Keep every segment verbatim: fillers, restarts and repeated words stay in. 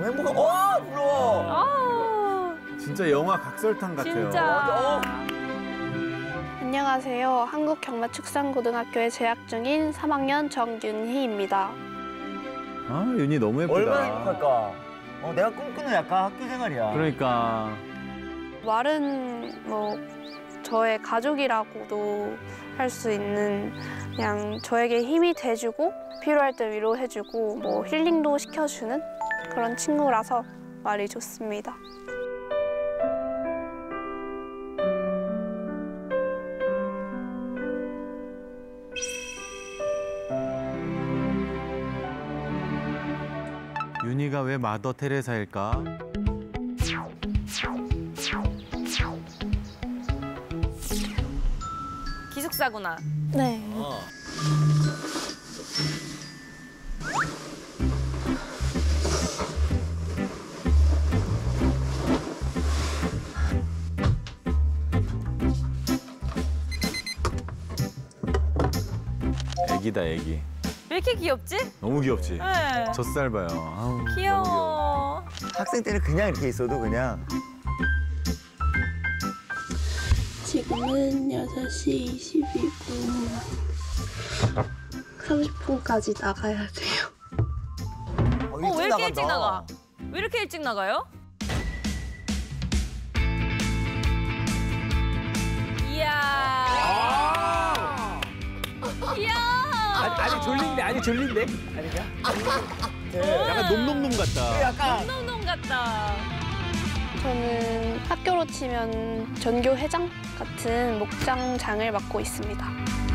너무 행복해. 어, 부러워. 아, 진짜 영화 각설탕 같아요. 진짜. 안녕하세요. 한국경마축산고등학교에 재학 중인 삼 학년 정윤희입니다. 아, 윤희 너무 예쁘다. 얼마나 행복할까. 어, 내가 꿈꾸는 약간 학교 생활이야. 그러니까. 말은 뭐 저의 가족이라고도 할 수 있는 그냥 저에게 힘이 돼주고 필요할 때 위로해주고 뭐 힐링도 시켜주는 그런 친구라서 말이 좋습니다. 윤희가 왜 마더 테레사일까? 기숙사구나. 네. 어. 애기다, 애기. 왜 이렇게 귀엽지? 너무 귀엽지? 네. 젖살 봐요. 아우, 귀여워. 너무 귀여워. 학생 때는 그냥 이렇게 있어도 그냥. 지금은 여섯 시 이십이 분. 삼십 분까지 나가야 돼요. 어, 어, 왜 이렇게 나간다. 일찍 나가? 왜 이렇게 일찍 나가요? 이야. 이야. 아니, 아니 졸린데, 아니 졸린데? 아니가? 약간 놈놈놈 같다. 약간. 놈놈 같다. 저는 학교로 치면 전교 회장 같은 목장장을 맡고 있습니다.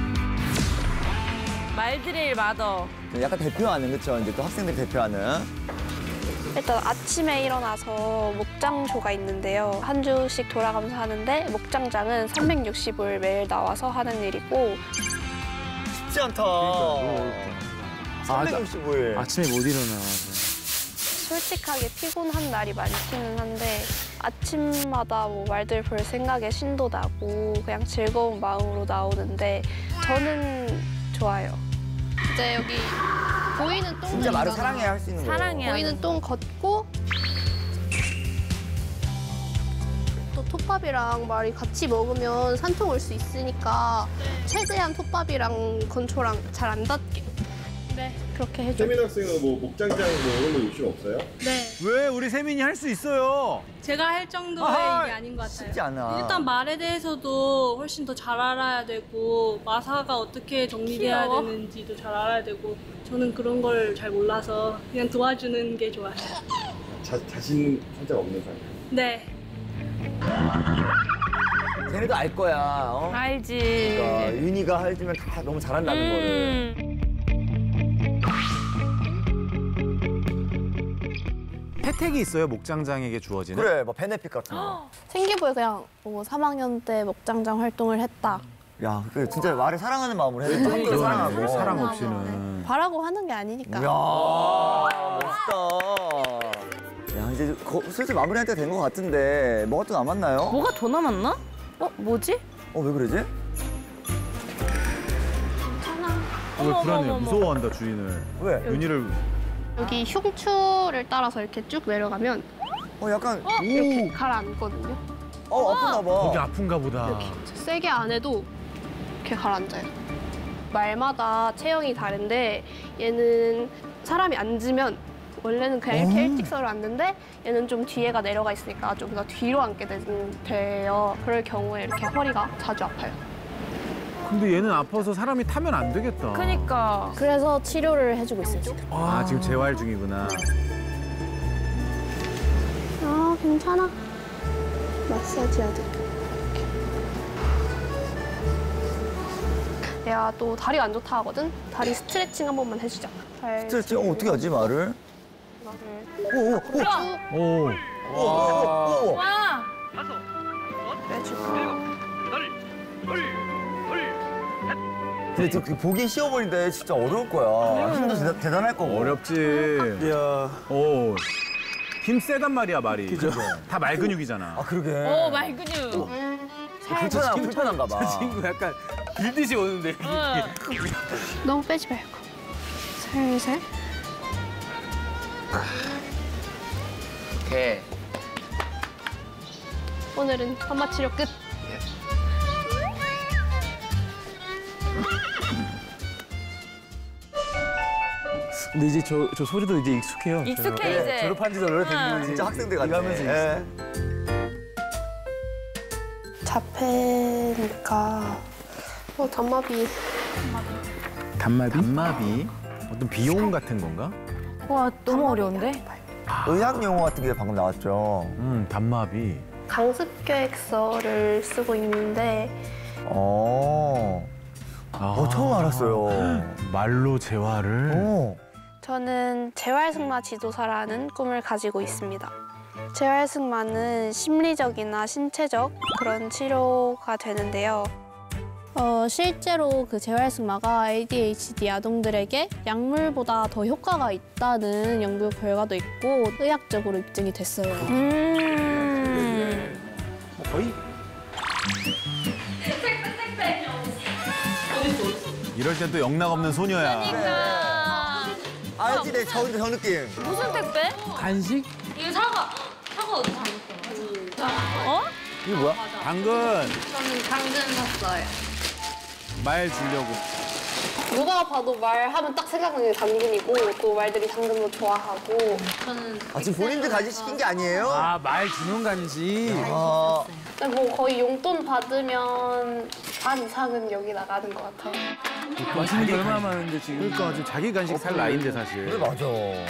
말드릴 마더. 약간 대표하는, 그쵸? 이제 또 학생들 대표하는. 일단 아침에 일어나서 목장쇼가 있는데요. 한 주씩 돌아가면서 하는데 목장장은 삼백육십 일 매일 나와서 하는 일이고 쉽지 않다. 삼백육십오 일. 아침에 못 일어나. 솔직하게 피곤한 날이 많기는 한데 아침마다 뭐 말들 볼 생각에 신도 나고 그냥 즐거운 마음으로 나오는데 저는 좋아요. 이제 여기 보이는 똥 진짜 말을 사랑해야 할 수 있는 거예요. 사랑해야 보이는 똥 걷고 또 톱밥이랑 말이 같이 먹으면 산통 올 수 있으니까 최대한 톱밥이랑 건초랑 잘 안 닿게 네 그렇게 해줘. 세민 학생은 뭐 목장장 뭐 이런 거 욕심 없어요? 네, 왜 우리 세민이 할 수 있어요? 제가 할 정도의 아하, 일이 아닌 것 같아요. 쉽지 않아. 일단 말에 대해서도 훨씬 더 잘 알아야 되고 마사가 어떻게 정리돼야 귀여워. 되는지도 잘 알아야 되고 저는 그런 걸 잘 몰라서 그냥 도와주는 게 좋아요. 자, 자신 살짝 없는 사람. 네. 쟤네도 알 거야. 어? 알지. 그러니까 윤희가 해주면 다 너무 잘한다는 거를. 음. 혜택이 있어요, 목장장에게 주어지는? 그래, 뭐 베네핏 같은 거. 생기부에 그냥 뭐 삼 학년 때 목장장 활동을 했다. 야, 그 진짜 말을 사랑하는 마음으로 해야 돼. 학교를 그러네, 사랑하고. 사랑 없이는. 바라고 하는 게 아니니까. 이야, 멋있다. 야, 이제 거, 슬슬 마무리할 때가 된 것 같은데 뭐가 또 남았나요? 뭐가 더 남았나? 어, 뭐지? 어, 왜 그러지? 어, 왜 어머, 불안해? 어머, 어머. 무서워한다, 주인을. 왜? 윤희를. 여기 흉추를 따라서 이렇게 쭉 내려가면 어, 약간 이렇게 가라앉거든요. 어, 아픈가 봐. 거기 아픈가 보다. 세게 안 해도 이렇게 가라앉아요. 말마다 체형이 다른데 얘는 사람이 앉으면 원래는 그냥 이렇게 일직선으로 앉는데 얘는 좀 뒤에가 내려가 있으니까 좀 더 뒤로 앉게 되- 돼요. 그럴 경우에 이렇게 허리가 자주 아파요. 근데 얘는 아파서 사람이 타면 안 되겠다. 그니까. 그래서 치료를 해주고 있어요, 지금. 아, 지금 재활 중이구나. 아, 괜찮아. 마사지 해야 돼. 내가 또 다리가 안 좋다 하거든? 다리 스트레칭 한 번만 해주자. 발 스트레칭 어, 어떻게 하지, 말을? 이거를 오, 오, 오. 오. 오, 오, 오. 와. 빼주고. 근데 저 보기 쉬워 보이는데 진짜 어려울 거야. 힘도 대단, 대단할 거고. 어렵지. 이야. 오. 힘 세단 말이야, 말이. 그죠? 다 말 근육이잖아. 아, 그러게. 오, 말 근육. 불편하, 불편한가 봐. 저 친구 약간 빌듯이 오는데. 응. 너무 빼지 말고. 살살. 오케이. 오늘은 엄마 치료 끝. 근데 이제 저, 저 소리도 이제 익숙해요. 익숙해, 저희가. 이제. 졸업한 지도 오래됐는데 응. 이제 진짜 학생들 같아. 이러면서 예. 자폐니까 어, 단마비. 단마비? 단마비? 어떤 비용 같은 건가? 와, 너무 어려운데? 의학 용어 같은 게 방금 나왔죠. 음, 단마비. 강습 계획서를 쓰고 있는데 어. 어, 처음 알았어요. 말로 재활을. 어. 저는 재활승마 지도사라는 꿈을 가지고 있습니다. 재활승마는 심리적이나 신체적 그런 치료가 되는데요. 어, 실제로 그 재활승마가 에이디에이치디 아동들에게 약물보다 더 효과가 있다는 연구 결과도 있고 의학적으로 입증이 됐어요. 음. 거의 이럴 땐 또 영락 없는 소녀야. 그러니까. 알지, 내 저, 저 느낌. 무슨 택배? 간식? 이거 사과. 사과 어디 다 어? 이게 뭐야? 당근. 저는 당근 샀어요. 말 주려고. 누가 봐도 말하면 딱 생각나는 게 당근이고 또 말들이 당근도 좋아하고 저는 아, 지금 본인들 간식 시킨 게 아니에요? 아, 말 주는 간식. 아, 근데 뭐 거의 용돈 받으면 반 이상은 여기 나가는 것 같아요. 맛있는 게 얼마나 많은데 지금. 그러니까 지금 자기 간식 살 나이인데 그래, 사실. 맞아.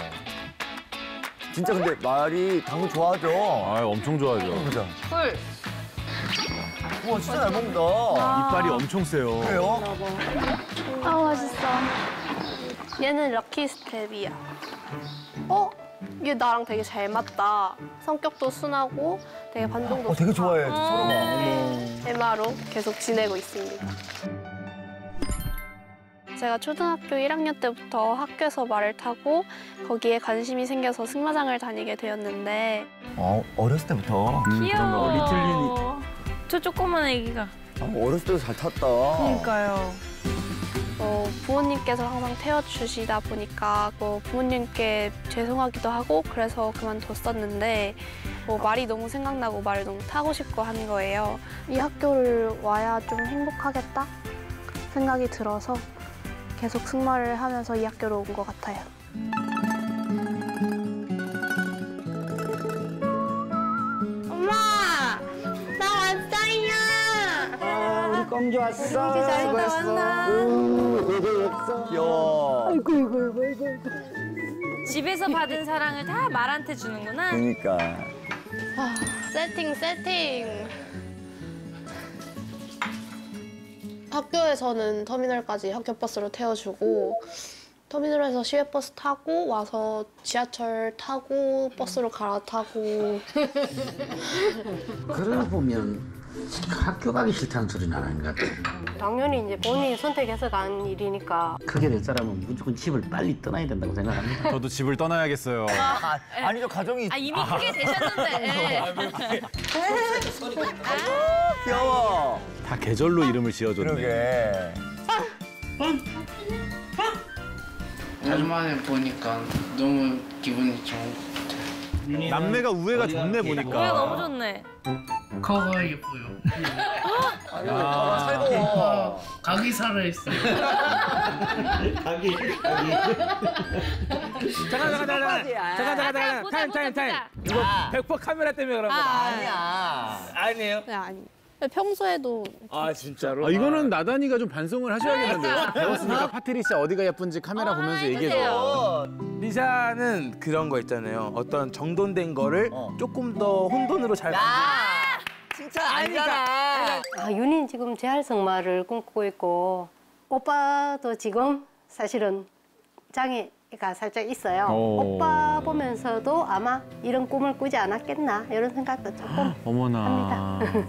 진짜 근데 말이 당근 좋아하죠? 아, 엄청 좋아하죠. 보자. 꿀. 우와, 진짜 잘 먹는다. 이빨이 엄청 세요. 그래요? 아 맛있어. 얘는 럭키 스텝이야. 어? 얘 나랑 되게 잘 맞다. 성격도 순하고 되게 반동도 어, 되게 좋다. 좋아해, 서로가. 에마로 계속 지내고 있습니다. 제가 초등학교 일 학년 때부터 학교에서 말을 타고 거기에 관심이 생겨서 승마장을 다니게 되었는데 어, 어렸을 때부터? 귀여워. 리틀 유닛. 저 조그만 애기가. 아, 어렸을 때도 잘 탔다. 그러니까요. 어, 부모님께서 항상 태워주시다 보니까 뭐 부모님께 죄송하기도 하고 그래서 그만뒀었는데 뭐 말이 너무 생각나고 말을 너무 타고 싶고 한 거예요. 이 학교를 와야 좀 행복하겠다 생각이 들어서 계속 승마를 하면서 이 학교로 온 것 같아요. 엄마! 나 왔어요! 아, 우리 껌주 왔어. 이제 잘 수고했어. 왔나? 귀여워. 집에서 받은 사랑을 다 말한테 주는구나. 그러니까. 아, 세팅, 세팅. 학교에서는 터미널까지 학교버스로 태워주고 터미널에서 시외버스 타고 와서 지하철 타고 버스로 갈아타고 그러고 보면 학교 가기 싫다는 소리는 안 하는 것 같아. 당연히 이제 본인이 선택해서 간 일이니까. 그게 될 사람은 무조건 집을 빨리 떠나야 된다고 생각합니다. 저도 집을 떠나야겠어요. 아, 아니죠, 가정이. 아, 이미 크게 되셨는데. 귀여워. 다 계절로 이름을 지어줬네. 그러게. 오랜만에 보니까 너무 기분이 좋은 것 같아요. 남매가 우애가 좋네 우애가 보니까. 너무 좋네. 커가 예뻐요. 아, 살고. 각이 살아있어요. 가기, 가기. 잠깐, 잠깐, 잠깐. 잠깐, 잠깐, 잠깐. 타임, 타임, 타임. 이거 백 퍼센트 카메라 때문에 그런 거다. 아니야. 아니에요? 네, 아니. 평소에도 아, 진짜로? 아, 이거는 나단이가 좀 반성을 하셔야겠는데요. 배웠으니까 파트리샤 어디가 예쁜지 카메라 어, 보면서 하나 얘기해줘. 해주세요. 리샤는 그런 거 있잖아요. 어떤 정돈된 거를 어. 조금 더 혼돈으로 잘 야! 칭찬 아니잖아. 아, 윤희는 지금 재활승마를 꿈꾸고 있고 오빠도 지금 사실은 장애가 살짝 있어요. 오. 오빠 보면서도 아마 이런 꿈을 꾸지 않았겠나 이런 생각도 조금 어머나. 합니다.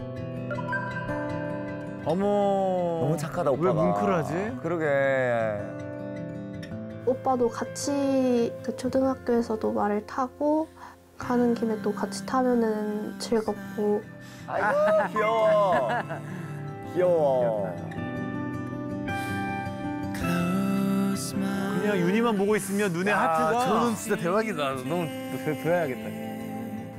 어머. 너무 착하다, 오빠가. 왜 뭉클하지? 그러게. 오빠도 같이 그 초등학교에서도 말을 타고 가는 김에 또 같이 타면은 즐겁고 아이고, 귀여워. 귀여워. 그냥 윤희만 보고 있으면 눈에 야, 하트가. 저는 진짜 대박이다. 너무 배- 배워야겠다.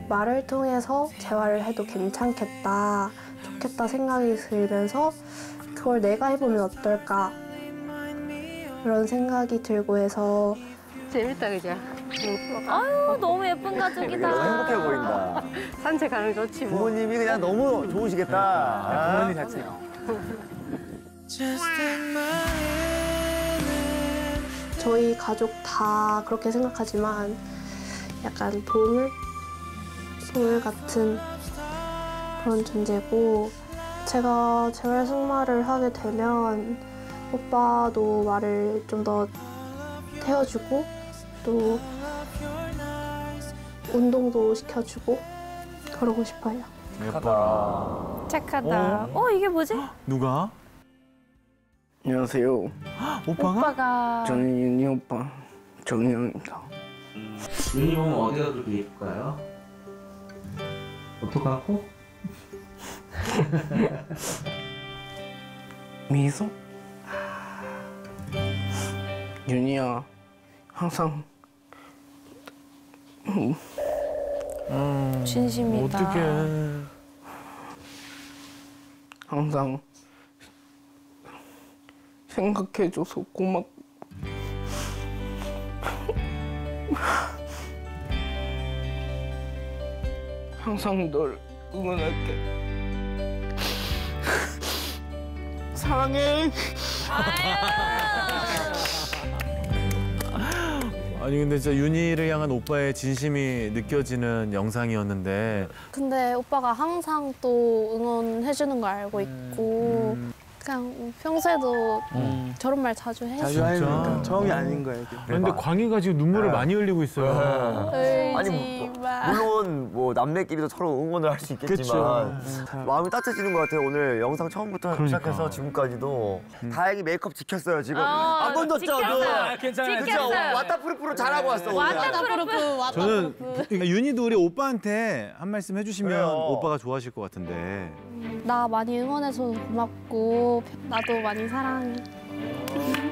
말을 통해서 대화를 해도 괜찮겠다, 좋겠다 생각이 들면서 그걸 내가 해보면 어떨까 그런 생각이 들고 해서 재밌다, 그죠? 아유, 너무 예쁜 가족이다. 너무 행복해 보인다. 산책하는 거 좋지 뭐. 부모님이 그냥 너무 좋으시겠다. 아, 부모님 자체. 저희 가족 다 그렇게 생각하지만 약간 보물? 보물 같은 그런 존재고 제가 재활 승마를 하게 되면 오빠도 말을 좀 더 태워주고 또 운동도 시켜주고 그러고 싶어요. 예뻐라. 착하다. 어, 이게 뭐지? 누가? 안녕하세요. 오빠가? 오빠가. 저는 윤희 오빠 정영입니다. 윤희 보면 어디가 그렇게 예쁠까요? 어떡하고? 미소? 윤희야, 항상 음, 진심이다. 어떡해. 항상 생각해줘서 고맙고 항상 널 응원할게. 사랑해. 아니 근데 진짜 윤희를 향한 오빠의 진심이 느껴지는 영상이었는데 근데 오빠가 항상 또 응원해주는 걸 알고 있고 그냥 평소에도 저런 말 자주 해요. 자주 하니까 처음이 아닌 거예요. 근데 광희가 지금 눈물을 네. 많이 흘리고 있어요. 아니 뭐, 물론 뭐 남매끼리도 서로 응원을 할 수 있겠지만 마음이 따뜻해지는 것 같아요. 오늘 영상 처음부터 그러니까. 시작해서 지금까지도 다행히 메이크업 지켰어요. 지금 어, 안 건졌죠? 지켰어요. 괜찮아요. 그죠? 지켰어요. 와타프루프로 잘하고 왔어. 오늘. 와타프루프. 저는 그러니까 윤희도 우리 오빠한테 한 말씀 해주시면 그래요. 오빠가 좋아하실 것 같은데. 나 많이 응원해줘서 고맙고 나도 많이 사랑해.